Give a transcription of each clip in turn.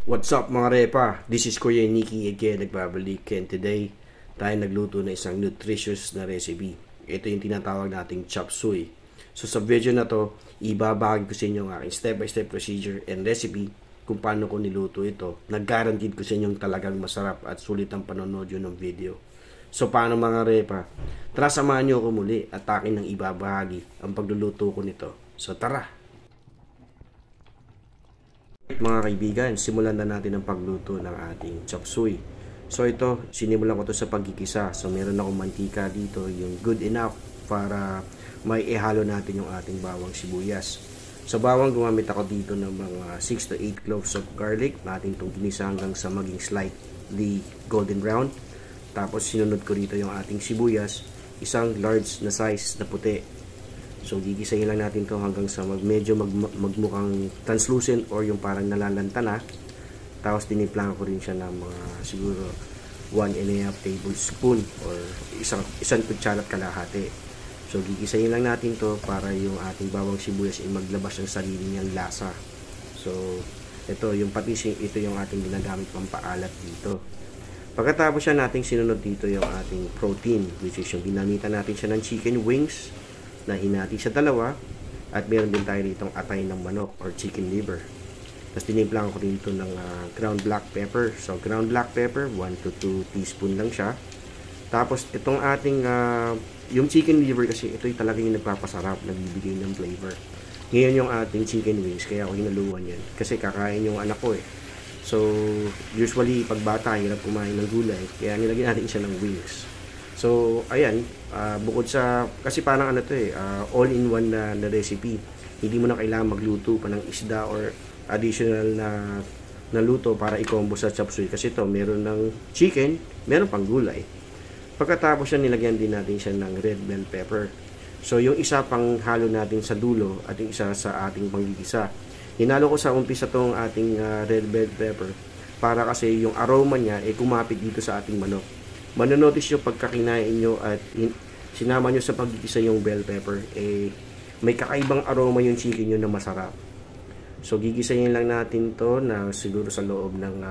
What's up mga repa? This is Kuya Nikki again, nagbabalik, and today tayo nagluto na isang nutritious na recipe. Ito yung tinatawag nating chop suey. So sa video na to, ibabahagi ko sa inyo ang aking step-by-step procedure and recipe kung paano ko niluto ito. Nag-guaranteed ko sa inyo talagang masarap at sulit ang panonood yun ng video. So paano mga repa? Tara, samahan nyo ako muli at akin ng ibabahagi ang pagluluto ko nito. So tara! Mga kaibigan, simulan na natin ang pagluto ng ating chop suey. So ito, sinimulan ko to sa pagkikisa. So meron akong mantika dito, yung good enough para may ihalo natin yung ating bawang sibuyas. Sa bawang, gumamit ako dito ng mga 6 to 8 cloves of garlic. Natin itong ginisa hanggang sa maging slightly golden brown. Tapos sinunod ko dito yung ating sibuyas, isang large na size na puti. So gigisahin lang natin to hanggang sa medyo magmukhang translucent or yung parang nalalanta na. Tapos tinimpla ko rin siya ng mga siguro 1.5 tablespoon or isang kutsara at kalahati. So gigisahin lang natin to para yung ating bawang sibuyas ay maglabas ng sarili niyang lasa. So ito yung patising, ito yung ating ginagamit pampaalat dito. Pagkatapos siya nating sinunod dito yung ating protein, which is yung ginamitan natin siya ng chicken wings na hinati sa dalawa, at meron din tayo ditong atay ng manok or chicken liver. Tapos tinimplang ko dito ng ground black pepper. So ground black pepper 1 to 2 teaspoon lang siya. Tapos itong ating yung chicken liver kasi ito talaga yung nagpapasarap, nagbibigay ng flavor. Ngayon yung ating chicken wings, kaya ako hinaluan yan kasi kakain yung anak ko eh. So usually pag bata hirap kumain ng gulay, kaya nilagyan natin siya ng wings. So, ayan, bukod sa, kasi parang ano to eh, all-in-one na recipe. Hindi mo na kailangan magluto pa ng isda or additional na luto para i-combo sa chop suey. Kasi ito, meron ng chicken, meron pang gulay. Pagkatapos yan, nilagyan din natin siya ng red bell pepper. So, yung isa pang halo natin sa dulo at yung isa sa ating panggigisa. Hinalo ko sa umpisa tong ating red bell pepper para kasi yung aroma niya ay kumapit dito sa ating manok. Manonotice nyo pagka kinain nyo at sinama nyo sa pagkikisa yung bell pepper, may kakaibang aroma yung chicken nyo na masarap. So gigisahin lang natin to na siguro sa loob ng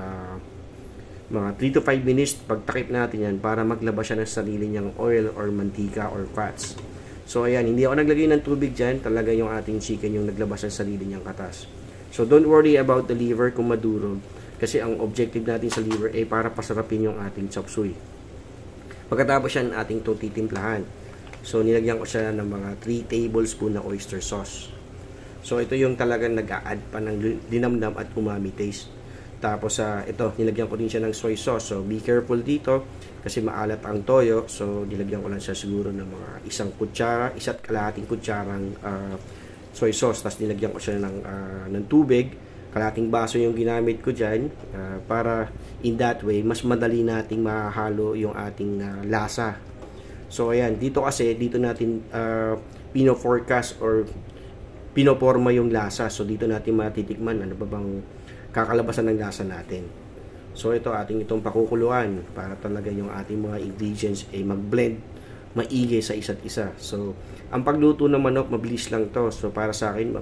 mga 3 to 5 minutes. Pagtakip natin yan para maglabas siya ng sarili niyang oil or mantika or fats. So ayan, hindi ako naglagay ng tubig dyan, talaga yung ating chicken yung naglabas ng sarili niyang katas. So don't worry about the liver kung madurog, kasi ang objective natin sa liver ay para pasarapin yung ating chop suey. Pagkatapos yan, ating ito titimplahan. So, nilagyan ko siya ng mga 3 tablespoon na oyster sauce. So, ito yung talagang nag-a-add pa ng dinamdam at umami taste. Tapos, ito, nilagyan ko din siya ng soy sauce. So, be careful dito kasi maalat ang toyo. So, nilagyan ko lang siya siguro ng mga isa't kalahating kutsarang soy sauce. Tapos, nilagyan ko siya ng tubig. Kalating baso yung ginamit ko dyan para in that way mas madali nating mahalo yung ating lasa. So ayan, dito natin pino-forecast or pinoporma yung lasa. So dito natin matitikman ano ba bang kakalabasan ng lasa natin. So ito ating itong pakukuluan para talaga yung ating mga ingredients ay mag-blend maigi sa isa't isa. So ang pagluto ng manok mabilis lang to. So para sa akin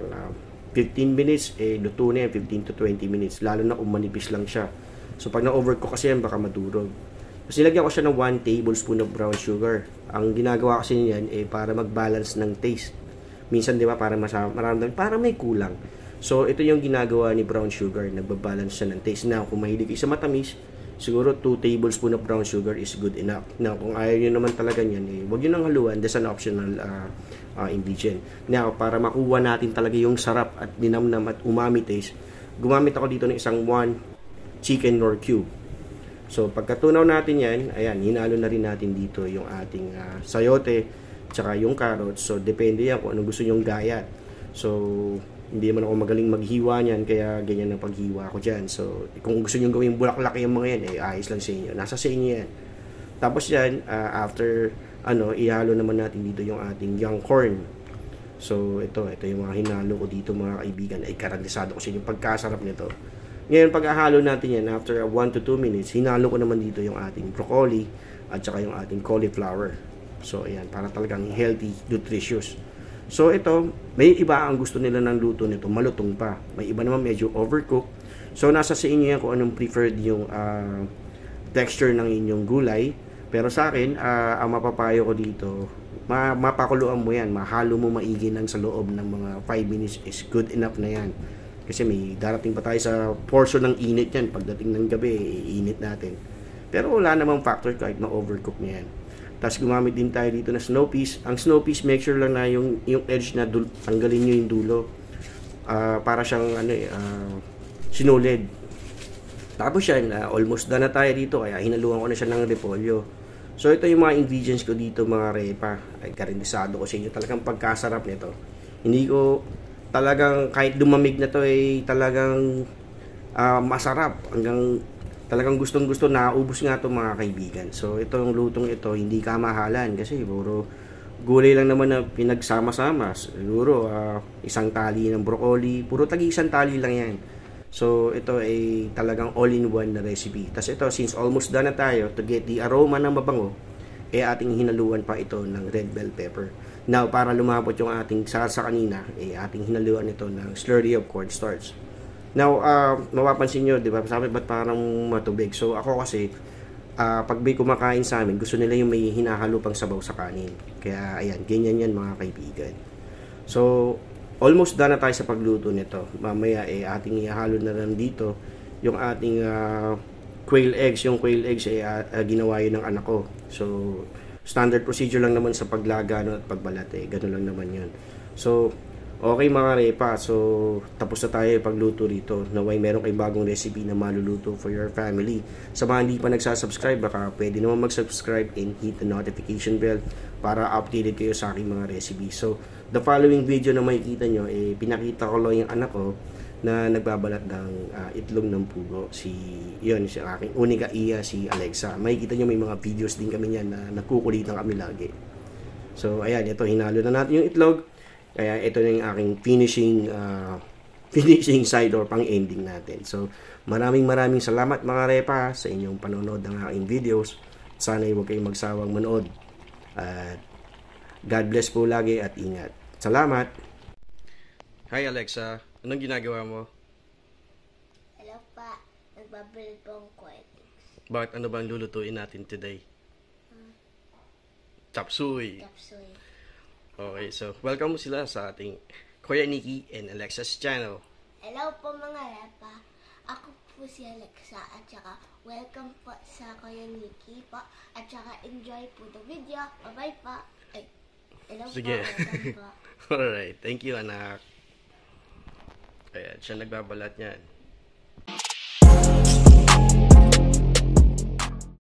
15 minutes, luto na yan, 15 to 20 minutes. Lalo na kung manipis lang siya. So, pag na-overcook kasi yan, baka madurog. Tapos, nilagyan ko siya ng 1 tablespoon of brown sugar. Ang ginagawa kasi niyan, para mag-balance ng taste. Minsan, di ba, para maramdaman, para may kulang. So, ito yung ginagawa ni brown sugar. Nagbabalance siya ng taste. Now, kung mahilig kayo sa matamis, siguro 2 tablespoon of brown sugar is good enough. Now, kung ayaw nyo naman talaga yan, huwag nyo nang haluan. That's an optional ingredient. Now, para makuha natin talaga yung sarap at dinamnam at umami taste, gumamit ako dito ng isang 1 chicken nor cube. So, pagkatunaw natin yan, ayan, hinalo na rin natin dito yung ating sayote, tsaka yung carrots. So, depende yan kung anong gusto nyong gayat. So, hindi man ako magaling maghiwa niyan, kaya ganyan ang paghiwa ko dyan. So, kung gusto nyo gawing bulaklak yung mga yan, ayos lang sa inyo. Nasa sa inyo yan. Tapos yan, after ihalo naman natin dito yung ating young corn. So, ito yung mga hinalo ko dito mga kaibigan. Ay, karandisado ko sa inyo pagkasarap nito. Ngayon, pag-ahalo natin yan, after 1 to 2 minutes, hinalo ko naman dito yung ating broccoli at saka yung ating cauliflower. So, ayan, para talagang healthy, nutritious. So ito, may iba ang gusto nila ng luto nito, malutong pa. May iba naman medyo overcook. So nasa sa inyo yan kung anong preferred yung texture ng inyong gulay. Pero sa akin, ang mapapayo ko dito, mapakuluan mo yan, mahalo mo maigi lang sa loob ng mga 5 minutes is good enough na yan. Kasi may darating pa tayo sa portion ng init yan. Pagdating ng gabi, iinit natin. Pero wala namang factor kahit na-overcook na yan. Tapos gumamit din tayo dito na snow peas. Ang snow peas, make sure lang na yung edge na tanggalin nyo yung dulo. Para siyang sinulid. Tapos yan, almost done na tayo dito. Kaya hinaluan ko na siya ng repolyo. So ito yung mga ingredients ko dito mga repa. Ay karindisado ko sa inyo. Talagang pagkasarap nito. Hindi ko talagang kahit lumamig na to ay talagang masarap. Hanggang talagang gustong-gusto, naubos nga to mga kaibigan. So itong lutong ito hindi kamahalan kasi puro gulay lang naman na pinagsama-sama. Siguro isang tali ng broccoli, puro tagi isang tali lang yan. So ito ay talagang all-in-one na recipe. Tapos ito, since almost done na tayo, to get the aroma ng mabango, ating hinaluan pa ito ng red bell pepper. Now, para lumapot yung ating salsa kanina, ating hinaluan ito ng slurry of cornstarch. Now, mapapansin nyo, di ba, sabi ba't parang matubig? So ako kasi, pag may kumakain sa amin, gusto nila yung may hinahalo pang sabaw sa kanin. Kaya ayan, ganyan yan mga kaibigan. So almost done na tayo sa pagluto nito. Mamaya ating ihalo na lang dito yung ating quail eggs. Yung quail eggs ginawa yun ng anak ko. So standard procedure lang naman sa paglaga at pagbalat ganun lang naman yun. So okay mga repa, so tapos na tayo pagluto rito. Naway meron kay bagong recipe na maluluto for your family. Sa mga hindi pa nagsasubscribe, baka pwede naman mag-subscribe and hit the notification bell para updated kayo sa aking mga recipe. So the following video na makikita nyo, pinakita ko lang yung anak ko na nagbabalat ng itlog ng pugo. Si aking unika iya, si Alexa. Makikita nyo may mga videos din kami yan na nagkukulitan kami lagi. So ayan, ito hinalo na natin yung itlog. Kaya ito na yung aking finishing side or pang ending natin. So maraming salamat mga repa sa inyong panonood ng aking videos. Sana huwag kayong magsawang manood. At God bless po lagi at ingat. Salamat! Hi Alexa, anong ginagawa mo? Hello pa, nagbabuild po ang quartix. Bakit ano bang lulutuin natin today? Chop suey. Tapsoy. Okay, so welcome mo sila sa ating Kuya Nikki and Alexa's channel. Hello po mga repa. Ako po si Alexa at saka welcome po sa Kuya Nikki po at saka enjoy po the video. Bye-bye po. Ay, hello Sige. po. Welcome po. Alright, thank you anak. Ayan, siya nagbabalat niyan.